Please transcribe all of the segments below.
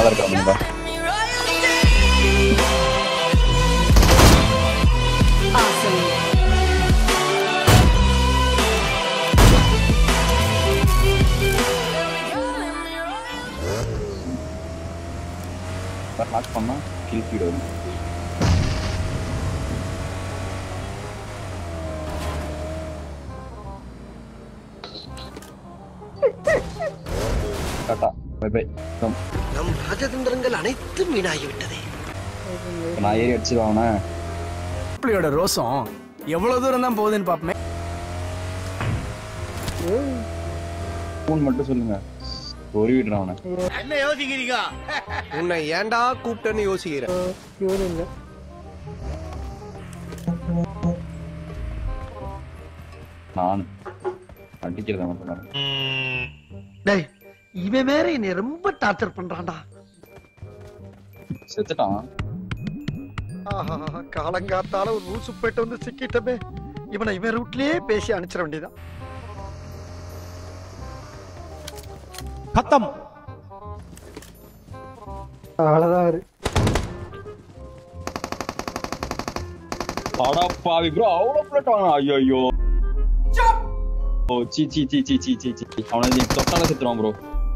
மேல இருக்கானுங்க. ஹாக் பண்ணா கில் ஃபீட் வரும். டாடா பை பை. நம் ராஜதந்திரங்கள் அனைத்தும் வீணாகிவிட்டதே. நான் ஏறி அடிச்சுடுவானே. புள்ளியோட ரோசம் எவ்வளவு தூரம் தான் போகுதுன்னு பாப்பமே. ஃபோன் மட்டும் சொல்லுங்க. ஒரு விடுறான் அவனை. என்ன யோசிக்கிறீங்க? உன்னை ஏன்டா கூப்பிட்டேன்னு யோசிக்கிறேன். நான் அடிக்கிறத மட்டும் டேய், இவன் வேற என்னை ரொம்ப டார்ச்சர் பண்றான்டா. செத்துட்டான். காலங்காத்தால ஒரு ரூசு போயிட்டு வந்து சிக்கிட்டமே. இவனை இவன் ரூட்லயே பேசி அனுப்பிச்சிட வேண்டியதான். கத்தம் அவ்வளவுதான் அவரு. அடப்பாவி ப்ரோ, அவ்வளவு பிளட் வாங்க. ஐயோ ஓ சி சி சி சி சி சி சி அவனை தொட்டால செத்துறான் ப்ரோ.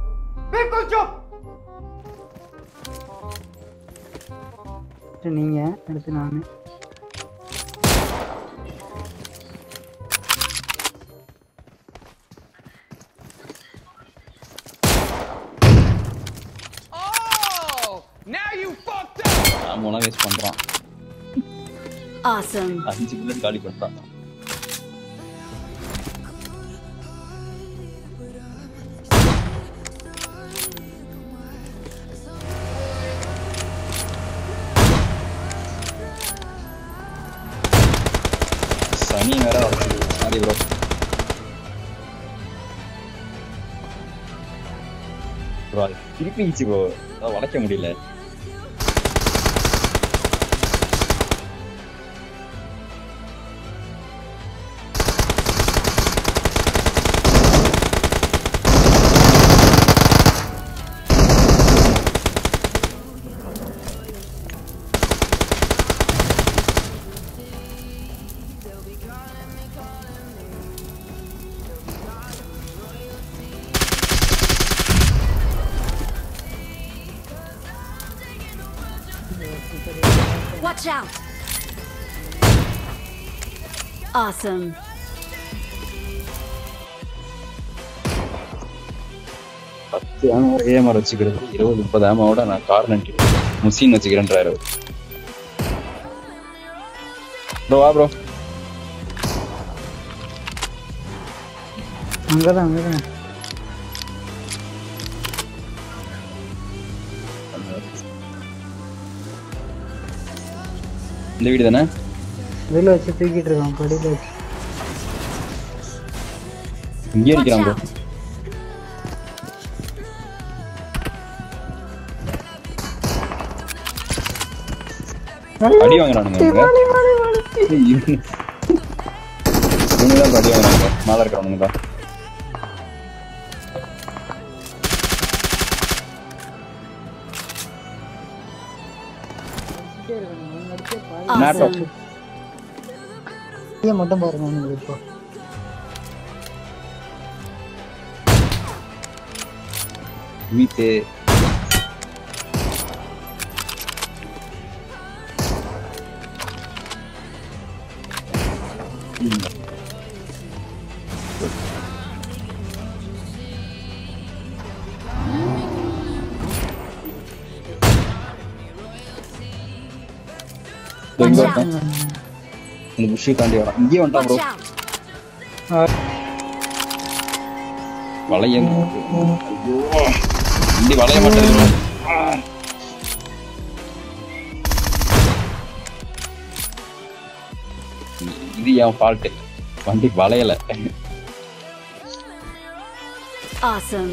நீங்க அடுத்து நானு. அவன் வேஸ்ட் பண்றான். Awesome. 5 புல்லட் காலி பண்ணிட்டான். சனி வேற வருது. Sorry bro. ப்ரோ திருப்பிச்சு ப்ரோ, வளைக்க முடியல. Watch out. Awesome. ஏமாற வச்சுக்கிறது 20-30 ஆமாவோட நான் கார் நட்டி முசின் வச்சுக்கிறேன்றாரு ப்ரோ. வா ப்ரோ. அங்கதான் இந்த வீடு தானே? வெளில வச்சு தூக்கிட்டு இருக்கான். படியில வச்சு இங்கே இருக்கிறான் ப்ரோ. அடி வாங்குறானுங்க. இவங்கதான் அடி வாங்குறாங்க. மேல இருக்கிறவனுங்க தான். மட்டும் பாருங்க இப்போ. வீட்டு இந்த புஷி தாண்டி வரான். இங்கே வந்துட்டான் ப்ரோ. வளைய வண்டி வளைய மாட்டேங்குது. இது என் ஃபால்ட். வண்டி வளையல. Awesome.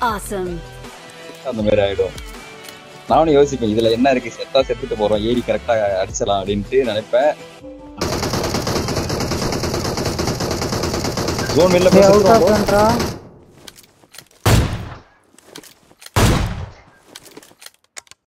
Awesome. அந்த மாதிரி ஆயிடும். நானும் யோசிப்பேன் இதுல என்ன இருக்கு, செத்தா செத்துட்டு போறோம், ஏறி கரெக்டா அடிச்சலாம் அப்படின்ட்டு நினைப்பேன். ஜோன் வெளில போய் அவுட் ஆஃப் செத்துருவோம். பண்றா